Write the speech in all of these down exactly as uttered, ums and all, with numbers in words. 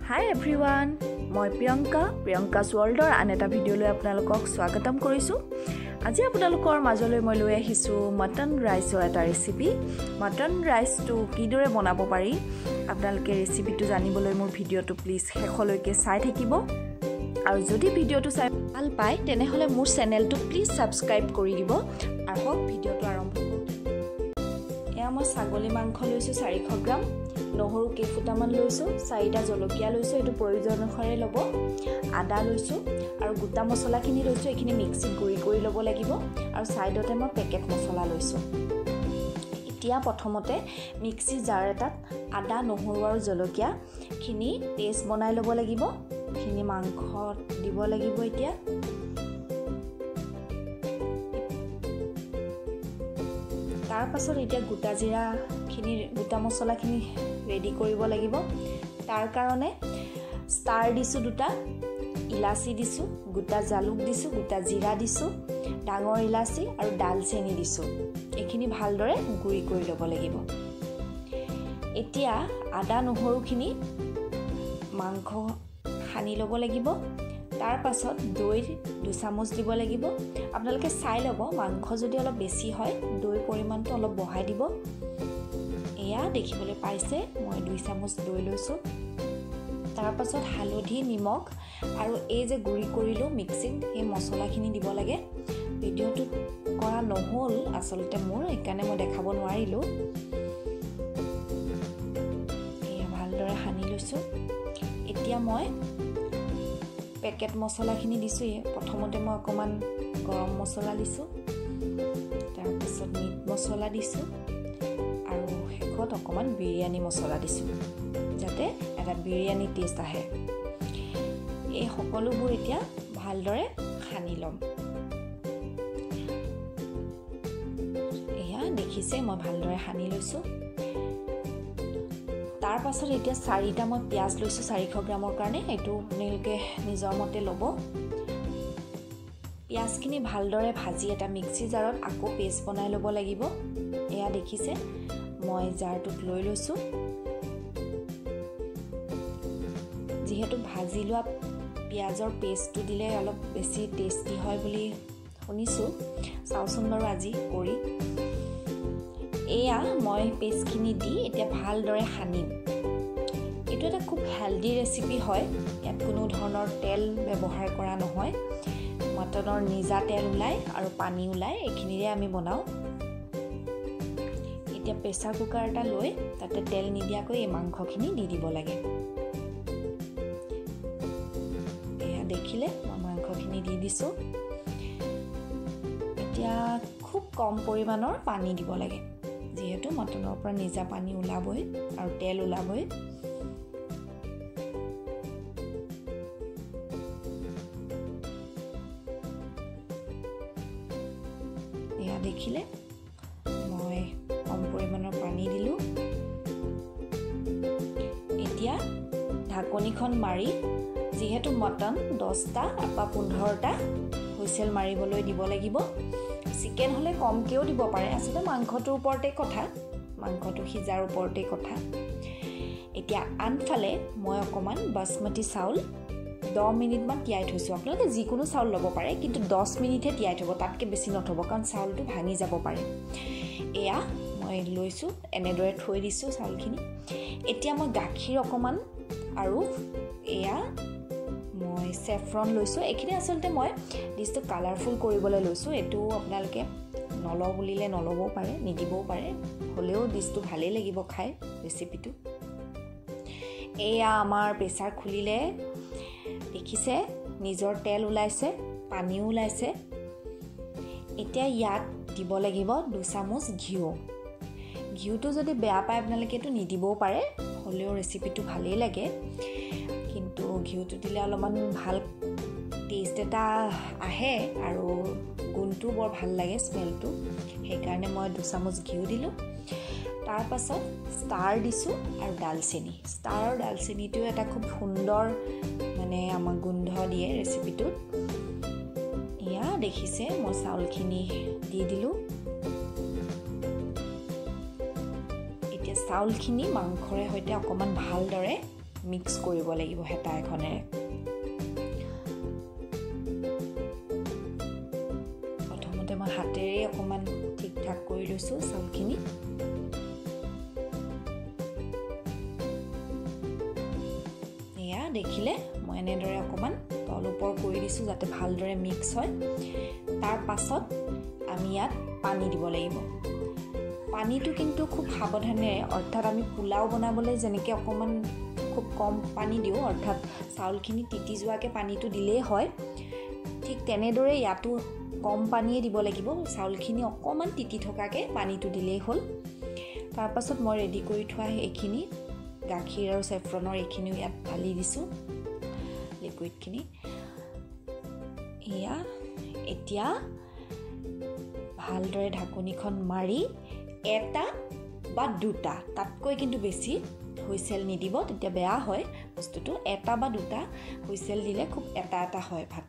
Hi everyone, মই প্ৰিয়ংকা প্ৰিয়ংকাছ ৱৰ্ল্ডৰ আন এটা ভিডিঅ'লৈ আপোনালোকক স্বাগতম কৰিছো। আজি আপোনালোকৰ মাজলৈ মই লৈ আহিছো মটন ৰাইছৰ এটা ৰেচিপি। মটন ৰাইছটো কিদৰে বনাব পাৰি আপোনালোকে ৰেচিপিটো জানিবলৈ মোৰ ভিডিঅ'টো প্লিজ শেষলৈকে চাই থাকিব। আৰু যদি ভিডিঅ'টো চাই ভাল পায় তেনেহলে মোৰ চেনেলটো প্লিজ সাবস্ক্ৰাইব কৰি দিব। আৰু হক ভিডিঅ'টো আৰম্ভ কৰো। এয়া মই ছাগলী মাংস লৈছো চাৰিশ গ্ৰাম, নহৰু কেইফুটামান লৈছো, চাৰিটা জলকীয়া লৈছো, এটো প্ৰয়োজন অনুসাৰে লব, আদা লৈছো আৰু গোটা মছলাখিনি লৈছো, এখিনি মিক্সিত গুৰি কৰি লব লাগিব আৰু সাইডতে মই পেকেট মছলা লৈছো। এতিয়া প্ৰথমতে মিক্সি জাৰ এটাত আদা নহৰু আৰু জলকীয়া খিনি পেষ্ট বনাই লব লাগিব। খিনি মাংসত দিব লাগিব। এতিয়া তাৰ পাছত এতিয়া গোটা জিৰা খিনি গোটা মছলা খিনি ৰেডি কৰিব লাগিব। তাৰ কাৰণে ষ্টাৰ দিছো, দুটা ইলাচি দিছো, গোটা জালুক দিছো, গোটা জিৰা দিছো, ডাঙৰ ইলাচি আৰু ডালচেনি দিছো। এখিনি ভালদৰে গুৰি কৰি লব লাগিব। এতিয়া আদা নহৰু খিনি মাংস সানি লব লাগিব। তাৰ পাছত দৈ দুই চামুচ দিব লাগিব। আপোনালোকে চাই লব, মাংস যদি অলপ বেছি হয় দৈ পৰিমাণটো অলপ বঢ়াই দিব। এয়া দেখিবলৈ পাইছে মই দুই চামুচ দৈ লৈছো। তাৰ পাছত হালধি নিমখ আৰু এই যে গুৰি কৰিলো মিক্সিং এই মছলাখিনি দিব লাগে। ভিডিঅ'টো কৰা নহল আচলতে মোৰ, এইকাৰণে মই দেখাব নোৱাৰিলো। এয়া ভালদৰে সানি লৈছো। এতিয়া মই পেকেট মছলাখিনি দিছো। প্ৰথমতে মই অকমান গৰম মছলা দিছো, তাৰ পাছত মিট মছলা দিছো আৰু শেষত অকমান বিৰিয়ানী মছলা দিছো যাতে এটা বিৰিয়ানী টেষ্ট আহে। এই সকলোবোৰ এতিয়া ভালদৰে সানি লম। এয়া দেখিছে মই ভালদৰে সানি লৈছো। তাৰ পাছত এতিয়া চাৰিটা মই পিয়াজ লৈছো চাৰিশ গ্ৰামৰ কাৰণে। এইটো আপোনালোকে নিজৰ মতে ল'ব। পিয়াজখিনি ভালদৰে ভাজি এটা মিক্সি জাৰত আকৌ পেষ্ট বনাই ল'ব লাগিব। এয়া দেখিছে মই জাৰটোত লৈ লৈছো। যিহেতু ভাজি লোৱা পিয়াজৰ পেষ্টটো দিলে অলপ বেছি টেষ্টি হয় বুলি শুনিছো, চাওচোন বাৰু আজি কৰি। এয়া মই পেষ্টখিনি দি এতিয়া ভালদৰে সানিম। এইটো এটা খুব হেলদি ৰেচিপি হয়। ইয়াত কোনো ধৰণৰ তেল ব্যৱহাৰ কৰা নহয়। মটনৰ নিজা তেল ওলাই আৰু পানী ওলাই, এইখিনিৰে আমি বনাও। এতিয়া প্ৰেছাৰ কুকাৰ এটা লৈ তাতে তেল নিদিয়াকৈ এই মাংসখিনি দি দিব লাগে। এয়া দেখিলে মই মাংসখিনি দি দিছো। এতিয়া খুব কম পৰিমাণৰ পানী দিব লাগে, যিহেতু মটনৰ পৰা নিজা পানী ওলাবই আৰু তেল ওলাবই। এয়া দেখিলে মই কম পৰিমাণৰ পানী দিলো। এতিয়া ঢাকনিখন মাৰি, যিহেতু মটন দহটা বা পোন্ধৰটা হুইচেল মাৰিবলৈ দিব লাগিব। চিকেন হলে কমকেও দিব পাৰে, আচলতে মাংসটোৰ ওপৰতে কথা, মাংসটো সিজাৰ ওপৰতে কথা। এতিয়া আনফালে মই অকমান বাসমতি চাউল দহ মিনিটমান তিয়াই থৈছো। আপোনালোকে যিকোনো চাউল ল'ব পাৰে, কিন্তু দহ মিনিটহে তিয়াই থব, তাতকৈ বেছি নথব, কাৰণ চাউলটো ভাঙি যাব পাৰে। এয়া মই লৈছো, এনেদৰে থৈ দিছো চাউলখিনি। এতিয়া মই গাখীৰ অকমান আৰু এয়া মই চেফ্ৰন লৈছো। এইখিনি আচলতে মই ডিছটো কালাৰফুল কৰিবলৈ লৈছো। এইটো আপোনালোকে নলওঁ বুলিলে নল'বও পাৰে, নিদিবও পাৰে, হ'লেও ডিছটো ভালেই লাগিব খাই ৰেচিপিটো। এয়া আমাৰ প্ৰেছাৰ খুলিলে দেখিছে নিজৰ তেল ওলাইছে, পানীও ওলাইছে। এতিয়া ইয়াত দিব লাগিব দুই চামুচ ঘিউ। ঘিউটো যদি বেয়া পায় আপোনালোকে এইটো নিদিবও পাৰে, হ'লেও ৰেচিপিটো ভালেই লাগে। কিন্তু ঘিউটো দিলে অলপমান ভাল টেষ্ট এটা আহে আৰু গুণটো বৰ ভাল লাগে, স্মেলটো। সেইকাৰণে মই দুই চামুচ ঘিউ দিলোঁ। তাৰ পাছত ষ্টাৰ দিছোঁ আৰু ডালচেনি। ষ্টাৰ আৰু ডালচেনিটো এটা খুব সুন্দৰ মানে আমাক গোন্ধ দিয়ে ৰেচিপিটোত। এয়া দেখিছে মই চাউলখিনি দি দিলোঁ। এতিয়া চাউলখিনি মাংসৰে সৈতে অকণমান ভালদৰে মিক্স কৰিব লাগিব হেতা এখনেৰে প্ৰথমতে মই হাতেৰে অকমান ঠিক ঠাক কৰি লৈছো চাউলখিনি এয়া দেখিলে মই এনেদৰে অকমান তল ওপৰ কৰি দিছো যাতে ভালদৰে মিক্স হয় তাৰ পাছত আমি ইয়াত পানী দিব লাগিব পানীটো কিন্তু খুব সাৱধানে অৰ্থাৎ আমি পোলাও বনাবলৈ যেনেকৈ অকমান খুব কম পানী দিও অৰ্থাৎ চাউলখিনি তিতি যোৱাকে পানীটো দিলেই হয় ঠিক তেনেদৰে ইয়াতো কম পানীয়ে দিব লাগিব চাউলখিনি অকমান তিতি থকাকে পানীটো দিলেই হ'ল তাৰ পাছত মই ৰেডি কৰি থোৱা এইখিনি গাখীৰ আৰু চেফ্ৰনৰ এইখিনিও ইয়াত ঢালি দিছো লিকুইডখিনি এয়া এতিয়া ভালদৰে ঢাকনিখন মাৰি এটা বা দুটা তাতকৈ কিন্তু বেছি হুইসেল নিদিব তেতিয়া বেয়া হয় বস্তুটো এটা বা দুটা হুইসেল দিলে খুব এটা এটা হয় ভাত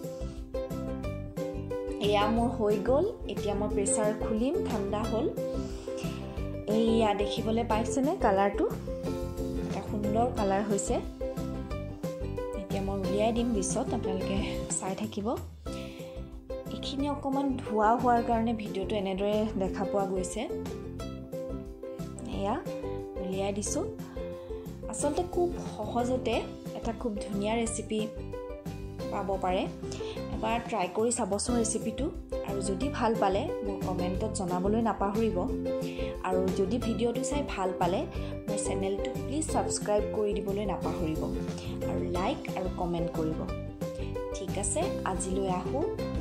এয়া মোৰ হৈ গল এতিয়া মই প্ৰেসাৰ খুলিম ঠাণ্ডা হল এইয়া দেখিবলৈ পাইছেনে কালাৰটো এটা সুন্দৰ কালাৰ হৈছে এতিয়া মই উলিয়াই দিম বিছত আপোনালোকে চাই থাকিব এইখিনি অকমান ধোৱা হোৱাৰ কাৰণে ভিডিওটো এনেদৰে দেখা পোৱা গৈছে এয়া উলিয়াই দিছো আসলতে খুব সহজতে এটা খুব ধুনীয়া ৰেচিপি পাব পাৰে এবাৰ ট্ৰাই কৰি চাবচোন ৰেচিপিটো আৰু যদি ভাল পালে মোৰ কমেন্টত জনাবলৈ নাপাহৰিব আৰু যদি ভিডিওটো চাই ভাল পালে মোৰ চেনেলটো প্লিজ সাবস্ক্ৰাইব কৰি দিবলৈ নাপাহৰিব আৰু লাইক আৰু কমেন্ট কৰিব ঠিক আছে আজিলৈ আহো